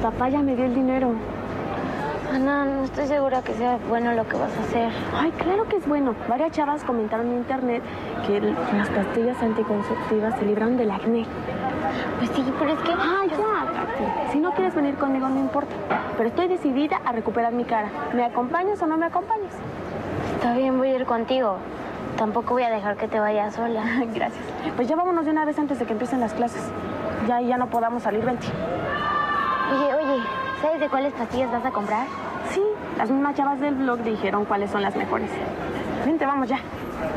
papá ya me dio el dinero. Ana, no estoy segura que sea bueno lo que vas a hacer. Ay, claro que es bueno. Varias chavas comentaron en internet que las pastillas anticonceptivas se libraron del acné. Pues sí, pero es que... Ay, ya, Katy. Si no quieres venir conmigo, no importa. Pero estoy decidida a recuperar mi cara. ¿Me acompañas o no me acompañas? Está bien, voy a ir contigo. Tampoco voy a dejar que te vayas sola. Gracias. Pues ya vámonos de una vez antes de que empiecen las clases. Ya no podamos salir, vente. Oye, ¿sabes de cuáles pastillas vas a comprar? Sí, las mismas chavas del blog dijeron cuáles son las mejores. Vente, vamos ya.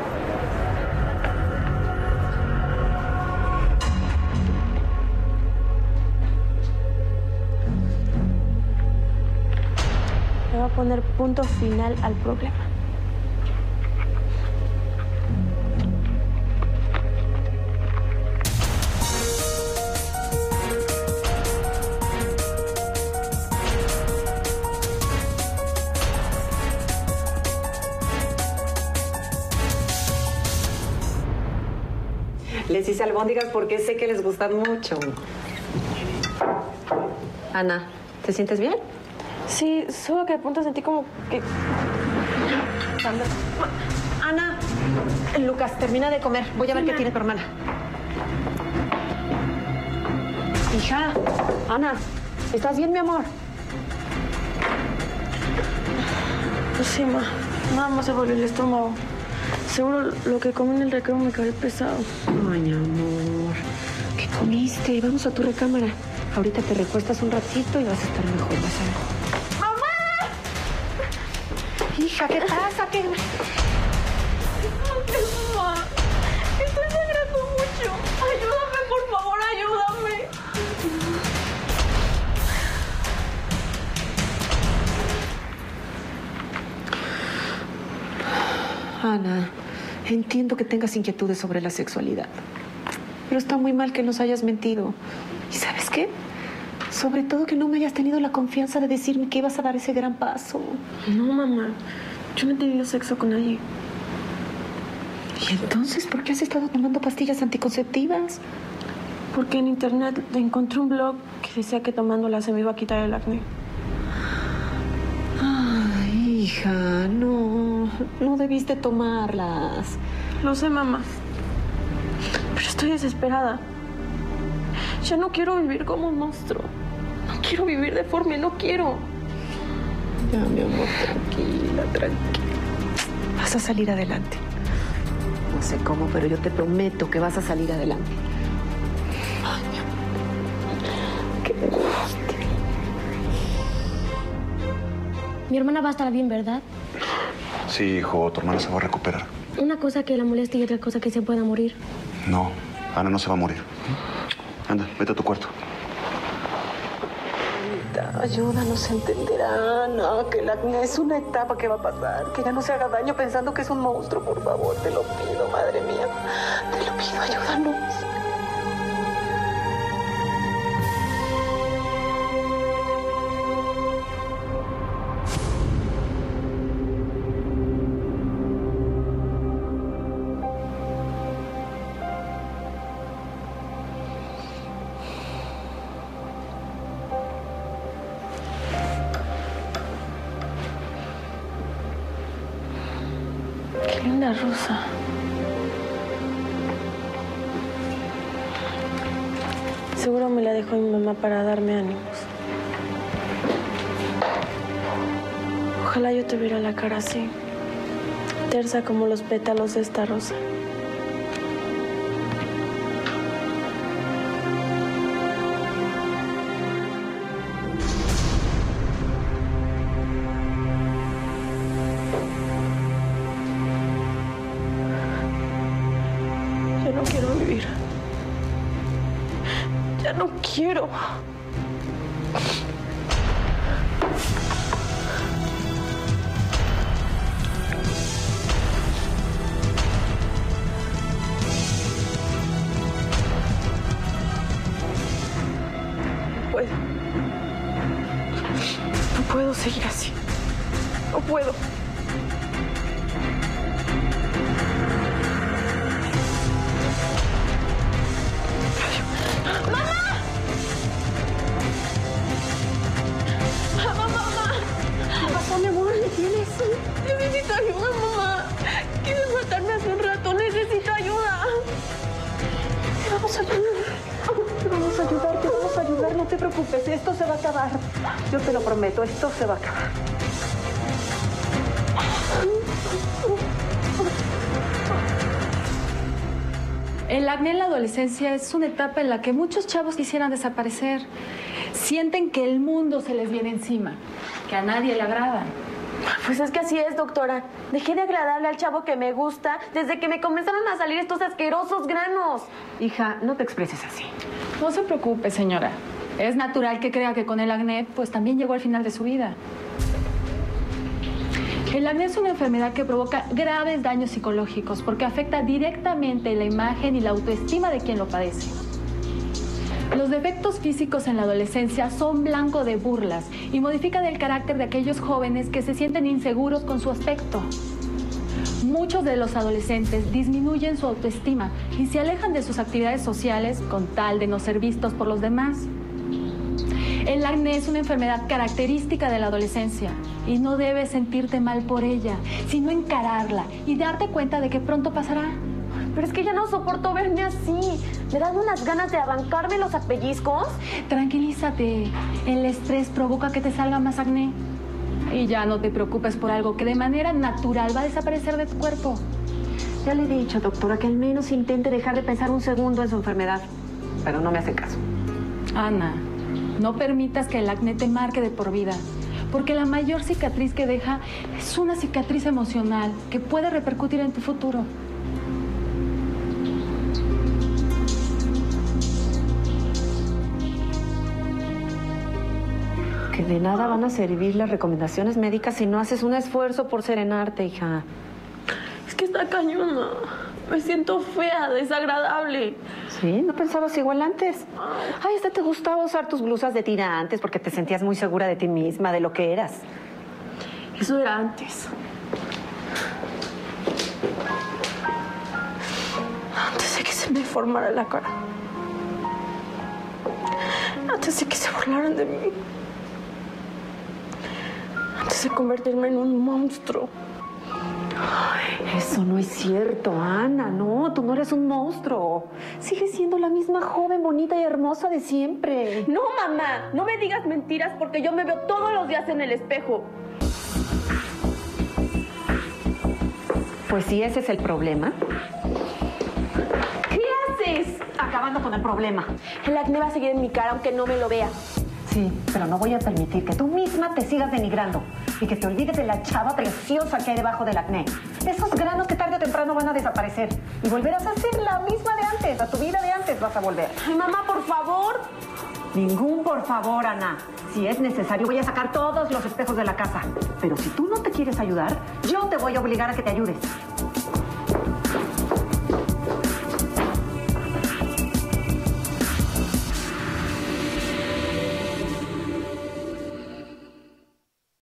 Me voy a poner punto final al problema. Les hice albóndigas porque sé que les gustan mucho. Ana, ¿te sientes bien? Sí, solo que de pronto sentí como que... Ana, Lucas, termina de comer. Voy a ver qué tiene tu hermana. Hija, Ana, ¿estás bien, mi amor? Pues sí, nada más se volvió el estómago. Seguro lo que comí en el recreo me cae pesado. Ay, mi amor, ¿qué comiste? Vamos a tu recámara. Ahorita te recuestas un ratito y vas a estar mejor, vas a ver. ¡Mamá! Hija, ¿qué pasa? ¿Qué? Mamá, estoy sangrando mucho. Ayúdame, por favor, ayúdame. Ana, entiendo que tengas inquietudes sobre la sexualidad, pero está muy mal que nos hayas mentido. ¿Y sabes qué? Sobre todo que no me hayas tenido la confianza de decirme que ibas a dar ese gran paso. No, mamá, yo no he tenido sexo con nadie. ¿Y entonces por qué has estado tomando pastillas anticonceptivas? Porque en internet encontré un blog que decía que tomándolas se me iba a quitar el acné. Ay, hija, no debiste tomarlas. Lo sé, mamá, pero estoy desesperada. Ya no quiero vivir como un monstruo. No quiero vivir deforme, no quiero. Ya, mi amor, tranquila. Vas a salir adelante. No sé cómo, pero yo te prometo que vas a salir adelante. Ay, mi amor. Qué angustia. Mi hermana va a estar bien, ¿verdad? Sí, hijo, tu hermana se va a recuperar. Una cosa que la moleste y otra cosa que se pueda morir. No, Ana no se va a morir. Anda, vete a tu cuarto. Ayúdanos a entender, Ana, que el acné es una etapa que va a pasar. Que ya no se haga daño pensando que es un monstruo, por favor. Te lo pido, madre mía. Te lo pido, ayúdanos. Qué linda rosa. Seguro me la dejó mi mamá para darme ánimos. Ojalá yo tuviera la cara así, tersa como los pétalos de esta rosa. Ya no quiero vivir. Ya no quiero. No puedo seguir así. No puedo. preocupes, esto se va a acabar. Yo te lo prometo, esto se va a acabar. El acné en la adolescencia es una etapa en la que muchos chavos quisieran desaparecer. Sienten que el mundo se les viene encima, que a nadie le agradan. Pues es que así es, doctora. Dejé de agradarle al chavo que me gusta desde que me comenzaron a salir estos asquerosos granos. Hija, no te expreses así. No se preocupe, señora. Es natural que crea que con el acné, pues también llegó al final de su vida. El acné es una enfermedad que provoca graves daños psicológicos porque afecta directamente la imagen y la autoestima de quien lo padece. Los defectos físicos en la adolescencia son blanco de burlas y modifican el carácter de aquellos jóvenes que se sienten inseguros con su aspecto. Muchos de los adolescentes disminuyen su autoestima y se alejan de sus actividades sociales con tal de no ser vistos por los demás. El acné es una enfermedad característica de la adolescencia y no debes sentirte mal por ella, sino encararla y darte cuenta de que pronto pasará. Pero es que ya no soporto verme así. Me dan unas ganas de arrancarme los pellizcos. Tranquilízate. El estrés provoca que te salga más acné. Y ya no te preocupes por algo que de manera natural va a desaparecer de tu cuerpo. Ya le he dicho, doctora, que al menos intente dejar de pensar un segundo en su enfermedad. Pero no me hace caso. Ana, no permitas que el acné te marque de por vida. Porque la mayor cicatriz que deja es una cicatriz emocional que puede repercutir en tu futuro. Que de nada van a servir las recomendaciones médicas si no haces un esfuerzo por serenarte, hija. Es que está cañona. Me siento fea, desagradable. ¿Sí? ¿No pensabas igual antes? Ay, hasta te gustaba usar tus blusas de tirantes porque te sentías muy segura de ti misma, de lo que eras. Eso era antes. Antes de que se me formara la cara. Antes de que se burlaran de mí. Antes de convertirme en un monstruo. Ay, eso no es cierto, Ana. No, tú no eres un monstruo. Sigues siendo la misma joven, bonita y hermosa de siempre. No, mamá. No me digas mentiras porque yo me veo todos los días en el espejo. Pues si ese es el problema. ¿Qué haces? Acabando con el problema. El acné va a seguir en mi cara aunque no me lo vea. Sí, pero no voy a permitir que tú misma te sigas denigrando y que te olvides de la chava preciosa que hay debajo del acné. Esos granos que tarde o temprano van a desaparecer y volverás a ser la misma de antes, a tu vida de antes vas a volver. Ay, mamá, por favor. Ningún por favor, Ana. Si es necesario, voy a sacar todos los espejos de la casa. Pero si tú no te quieres ayudar, yo te voy a obligar a que te ayudes.